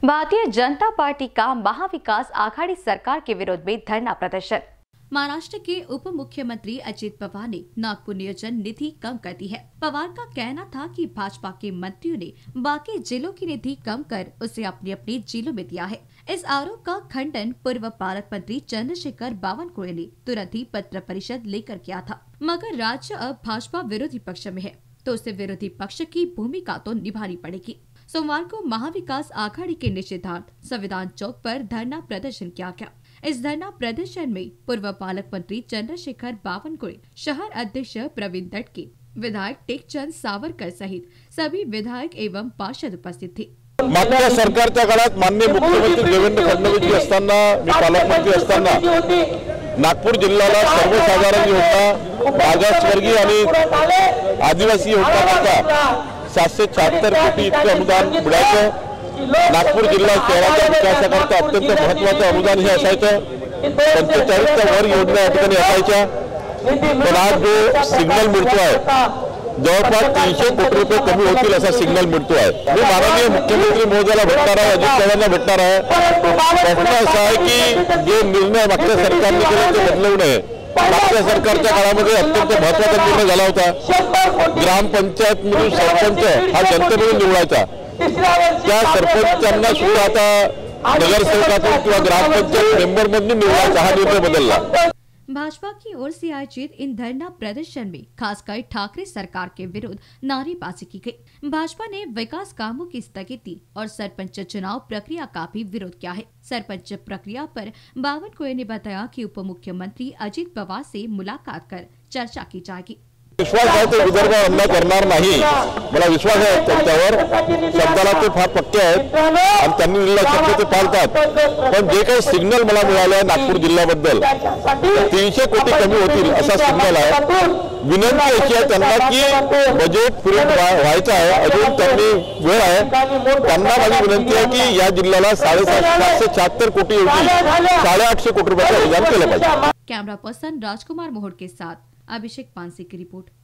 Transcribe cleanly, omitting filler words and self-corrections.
Bharatiya Janata party का महाविकास आघाड़ी सरकार के विरोध में धरना प्रदर्शन। महाराष्ट्र के उप मुख्यमंत्री अजित पवार ने नागपुर नियोजन निधि कम कर दी है। पवार का कहना था कि भाजपा के मंत्रियों ने बाकी जिलों की निधि कम कर उसे अपने अपने जिलों में दिया है। इस आरोप का खंडन पूर्व पालक मंत्री चंद्रशेखर बावनकुळे ने तुरंत ही पत्र परिषद लेकर किया था, मगर राज्य अब भाजपा विरोधी पक्ष में है तो उसे विरोधी पक्ष की भूमिका तो निभानी पड़ेगी। सोमवार को महाविकास आघाड़ी के निषेधार्थ संविधान चौक पर धरना प्रदर्शन किया गया। इस धरना प्रदर्शन में पूर्व पालक मंत्री चंद्रशेखर बावनकुळे, शहर अध्यक्ष प्रवीण दटके, विधायक टेकचंद सावरकर सहित सभी विधायक एवं पार्षद उपस्थित थे। मागच्या सरकारच्या काळात माननीय मुख्यमंत्री देवेंद्र फडणवीस जी असताना, मी पालकमंत्री असताना नागपूर जिल्ह्याला सर्वसाधारण योजना, मागासवर्गीय आणि आदिवासी योजना 776 कोटी इतके अनुदान मिळायचं। नागपूर जिल्हा शहराच्या विकासाकरता अत्यंत महत्त्वाचं अनुदान हे असायचं। 45च्या वर योजना या ठिकाणी असायच्या, पण आज जो सिग्नल मिळतो आहे जवळपास 300 कोटी रुपये कमी होतील असा सिग्नल मिळतो आहे। मी माननीय मुख्यमंत्री महोदयाला भेटणार आहे, अजित पवारांना भेटणार आहे। प्रश्न असा आहे की जे निर्णय मागच्या सरकारने केले ते बदलवू नये। मागच्या सरकारच्या काळामध्ये अत्यंत महत्त्वाचा निर्णय झाला होता। ग्रामपंचायत मधून सरपंच हा जनतेमधून निवडायचा, त्या सरपंचांना सुद्धा आता नगरसेवकातून किंवा ग्रामपंचायत मेंबर मधून निवडायचा हा निर्णय बदलला। भाजपा की ओर से आयोजित इन धरना प्रदर्शन में खासकर ठाकरे सरकार के विरुद्ध नारेबाजी की गई। भाजपा ने विकास कामों की स्थगिति और सरपंच चुनाव प्रक्रिया का भी विरोध किया है। सरपंच प्रक्रिया पर बावनकुळे ने बताया कि उप मुख्यमंत्री अजित पवार से मुलाकात कर चर्चा की जाएगी। विश्वास आहे ते विदर्भ अन्याय करणार नाही, मला विश्वास आहे त्यांच्यावर। शब्दाला ते फार पक्के आहेत आणि त्यांनी दिलेला शब्द ते पाळतात। पण जे काही सिग्नल मला मिळाले आहे नागपूर जिल्ह्याबद्दल 300 कोटी कमी होतील असा सिग्नल आहे। विनंती अशी आहे त्यांना की बजेट पूर्ण व्हायचं आहे, अजून त्यांनी वेळ आहे। त्यांना माझी विनंती आहे की या जिल्ह्याला 776 कोटी होतील, 850 कोटी रुपयाचं अनुदान केलं पाहिजे। कैमरा पर्सन राजकुमार मोहोड के साथ अभिषेक पानसे की रिपोर्ट।